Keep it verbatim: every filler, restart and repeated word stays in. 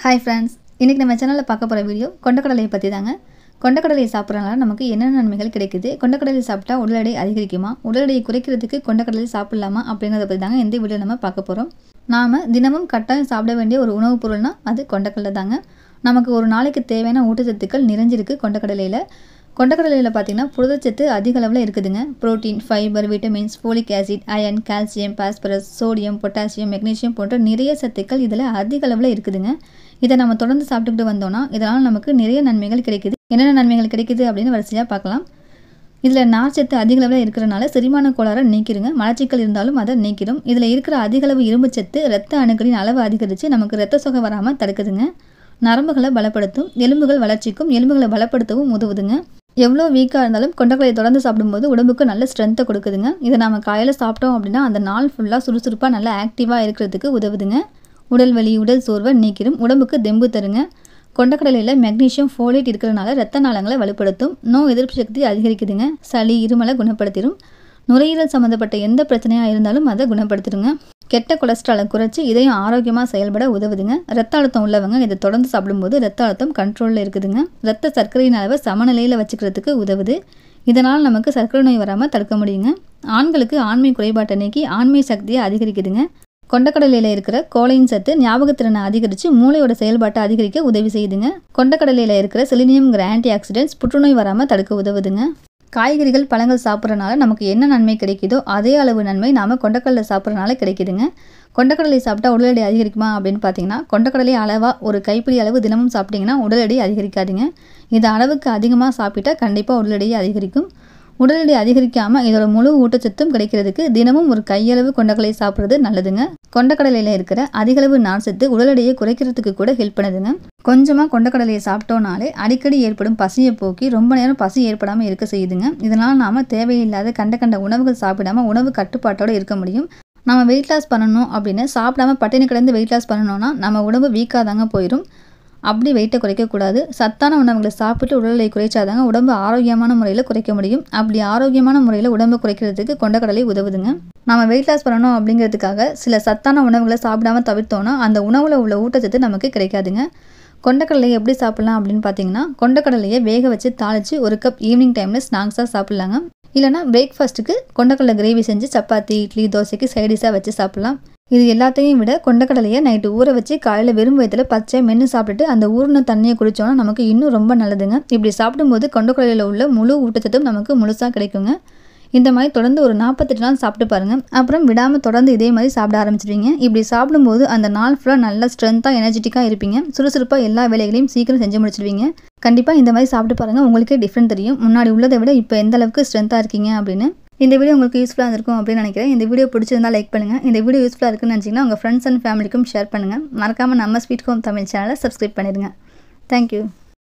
Hi friends, இன்னைக்கு நம்ம சேனல்ல பார்க்க போற வீடியோ கொண்டக்கடலை பத்தி தாங்க. கொண்டக்கடலை சாப்பிடுறனால நமக்கு என்னென்ன நன்மைகள் கிடைக்குது? கொண்டக்கடலை சாப்பிட்டா உடல் எடை அதிகரிக்குமா? உடல் எடையை குறைக்கிறதுக்கு கொண்டக்கடலை சாப்பிடலாமா? அப்படிங்கறத பத்தி தாங்க இந்த வீடியோ நம்ம பார்க்க போறோம். நாம தினமும் கட்டாயம் சாப்பிட வேண்டிய ஒரு உணவுப் பொருள்னா அது கொண்டக்கடலை தாங்க. நமக்கு ஒரு நாளைக்கு தேவையான ஊட்டச்சத்துக்கள் நிறைஞ்சிருக்கு கொண்டக்கடலையில. கொண்டக்கடலையில பார்த்தீங்கன்னா புரதச்சத்து அதிக அளவில் இருக்குதுங்க. Protein, fibre, vitamins, folic acid, iron, calcium, phosphorus, sodium, potassium, magnesium போன்ற நிறைய சத்துக்கள் இதில் அதிக அளவில் இருக்குதுங்க. இதை நம்ம தொடர்ந்து சாப்பிட்டுக்கிட்டு வந்தோம்னா இதனால் நமக்கு நிறைய நன்மைகள் கிடைக்குது. என்னென்ன நன்மைகள் கிடைக்குது அப்படின்னு வரிசையாக பார்க்கலாம். இதில் நார்ச்சத்து அதிக அளவில் இருக்கிறனால செரிமான கோளாறை நீக்கிடுங்க. மலச்சிக்கல் இருந்தாலும் அதை நீக்கிடும். இதில் இருக்கிற அதிக அளவு இரும்புச்சத்து இரத்த அணுக்களின் அளவு அதிகரித்து நமக்கு இரத்த சோகை வராமல் தடுக்குதுங்க. நரம்புகளை பலப்படுத்தும், எலும்புகள் வளர்ச்சிக்கும் எலும்புகளை பலப்படுத்தவும் உதவுதுங்க. எவ்வளோ வீக்காக இருந்தாலும் கொண்டக்கடலை தொடர்ந்து சாப்பிடும்போது உடம்புக்கு நல்ல ஸ்ட்ரென்த்தை கொடுக்குதுங்க. இதை நம்ம காலையில் சாப்பிட்டோம் அப்படின்னா அந்த நாள் ஃபுல்லாக சுறுசுறுப்பாக நல்லா ஆக்டிவாக இருக்கிறதுக்கு உதவுதுங்க. உடல் வலி, உடல் சோர்வை நீக்கிடும், உடம்புக்கு தெம்பு தருங்க. கொண்டக்கடலையில் மெக்னீசியம், ஃபோலேட் இருக்கிறனால இரத்த நாளங்களை வலுப்படுத்தும், நோய் எதிர்ப்பு சக்தி அதிகரிக்குதுங்க. சளி, இருமலை குணப்படுத்திடும். நுரையீரல் சம்மந்தப்பட்ட எந்த பிரச்சனையாக இருந்தாலும் அதை குணப்படுத்திடுங்க. கெட்ட கொலஸ்ட்ராலை குறைச்சி இதயம் ஆரோக்கியமாக செயல்பட உதவுதுங்க. ரத்த அழுத்தம் உள்ளவங்க இதை தொடர்ந்து சாப்பிடும்போது ரத்த அழுத்தம் கண்ட்ரோலில் இருக்குதுங்க. ரத்த சர்க்கரையின் அளவை சமநிலையில் வச்சுக்கிறதுக்கு உதவுது. இதனால் நமக்கு சர்க்கரை நோய் வராமல் தடுக்க முடியுங்க. ஆண்களுக்கு ஆண்மை குறைபாட்டை நீக்கி ஆண்மை சக்தியை அதிகரிக்குதுங்க. கொண்டக்கடலையில் இருக்கிற கோலையின் சத்து ஞாபகத்திறனை அதிகரித்து மூளையோட செயல்பாட்டை அதிகரிக்க உதவி செய்யுதுங்க. கொண்டக்கடலையில் இருக்கிற செலினியம்ங்கிற ஆன்டி ஆக்சிடென்ட்ஸ் புற்றுநோய் வராமல் தடுக்க உதவுதுங்க. காய்கறிகள், பழங்கள் சாப்பிட்றனால நமக்கு என்ன நன்மை கிடைக்குதோ அதே அளவு நன்மை நாம் கொண்டக்கடலை சாப்பிட்றனால கிடைக்குதுங்க. கொண்டக்கடலை சாப்பிட்டா உடல் எடை அதிகரிக்குமா அப்படின்னு பார்த்தீங்கன்னா கொண்டக்கடலை அளவாக ஒரு கைப்பிடி அளவு தினமும் சாப்பிட்டிங்கன்னா உடல் எடை அதிகரிக்காதுங்க. இது அளவுக்கு அதிகமாக சாப்பிட்டா கண்டிப்பாக உடல் எடையை அதிகரிக்கும். உடல் எடை அதிகரிக்காமல் இதோட முழு ஊட்டச்சத்தும் கிடைக்கிறதுக்கு தினமும் ஒரு கையளவு கொண்டக்கடலை சாப்பிட்றது நல்லதுங்க. கொண்டக்கடலையில் இருக்கிற அதிகளவு நார்ச்சத்து உடல் எடையை குறைக்கிறதுக்கு கூட ஹெல்ப் பண்ணுதுங்க. கொஞ்சமாக கொண்டக்கடலையை சாப்பிட்டோனாலே அடிக்கடி ஏற்படும் பசியை போக்கி ரொம்ப நேரம் பசி ஏற்படாமல் இருக்க செய்யுதுங்க. இதனால் நாம் தேவையில்லாத கண்ட கண்ட உணவுகள் சாப்பிடாமல் உணவு கட்டுப்பாட்டோடு இருக்க முடியும். நம்ம வெயிட் லாஸ் பண்ணணும் அப்படின்னு சாப்பிடாம பட்டினி கிடந்து வெயிட் லாஸ் பண்ணணும்னா நம்ம உடம்பு வீக்காக தாங்க போயிடும். அப்படி வெயிட்டை குறைக்கக்கூடாது. சத்தான உணவுகளை சாப்பிட்டு உடலை குறைச்சாதாங்க உடம்பு ஆரோக்கியமான முறையில் குறைக்க முடியும். அப்படி ஆரோக்கியமான முறையில் உடம்பை குறைக்கிறதுக்கு கொண்டக்கடலை உதவுதுங்க. நம்ம வெயிட் லாஸ் பண்ணணும் அப்படிங்கிறதுக்காக சில சத்தான உணவுகளை சாப்பிடாம தவிர்த்தோன்னா அந்த உணவில் உள்ள ஊட்டச்சத்து நமக்கு கிடைக்காதுங்க. கொண்டக்கடலையை எப்படி சாப்பிட்லாம் அப்படின்னு பார்த்தீங்கன்னா கொண்டக்கடலையை வேக வச்சு தாளித்து ஒரு கப் ஈவினிங் டைமில் ஸ்நாக்ஸாக சாப்பிட்லாங்க. இல்லைனா பிரேக்ஃபாஸ்ட்டுக்கு கொண்டக்கடலை கிரேவி செஞ்சு சப்பாத்தி, இட்லி, தோசைக்கு சைடிஷாக வச்சு சாப்பிட்லாம். இது எல்லாத்தையும் விட கொண்டக்கடலையை நைட்டு ஊற வச்சு காலையில் வெறும் வயிற்றில் பச்சை மென்று சாப்பிட்டுட்டு அந்த ஊறின தண்ணியை குடித்தோன்னா நமக்கு இன்னும் ரொம்ப நல்லதுங்க. இப்படி சாப்பிடும்போது கொண்டக்கடலையில் உள்ள முழு ஊட்டச்சத்தும் நமக்கு முழுசாக கிடைக்குங்க. இந்த மாதிரி தொடர்ந்து ஒரு நாற்பத்தெட்டு நாள் சாப்பிட்டு பாருங்கள். அப்புறம் விடாமல் தொடர்ந்து இதே மாதிரி சாப்பிட ஆரம்பிச்சிடுவீங்க. இப்படி சாப்பிடும்போது அந்த நாள் ஃபுல்லாக நல்லா ஸ்ட்ரென்த்தாக எனர்ஜெட்டிக்காக இருப்பீங்க. சுறுசுறுப்பாக எல்லா வேலைகளையும் சீக்கிரம் செஞ்சு முடிச்சிடுவீங்க. கண்டிப்பாக இந்த மாதிரி சாப்பிட்டு பாருங்கள். உங்களுக்கே டிஃப்ரெண்ட் தெரியும். முன்னாடி உள்ளதை விட இப்போ எந்த அளவுக்கு ஸ்ட்ரென்த்தாக இருக்கீங்க அப்படின்னு. இந்த வீடியோ உங்களுக்கு யூஸ்ஃபுல்லாக இருக்கும் அப்படின்னு நினைக்கிறேன். இந்த வீடியோ பிடிச்சிருந்தால் லைக் பண்ணுங்கள். இந்த வீடியோ யூஸ்ஃபுல்லாக இருக்குன்னு நினச்சிங்கன்னா உங்கள் ஃப்ரெண்ட்ஸ் அண்ட் ஃபேமிலிக்கும் ஷேர் பண்ணுங்கள். மறக்காமல் நம்ம ஸ்வீட் ஹோம் தமிழ் சேனலை சப்ஸ்கிரைப் பண்ணிடுங்க. தேங்க்யூ.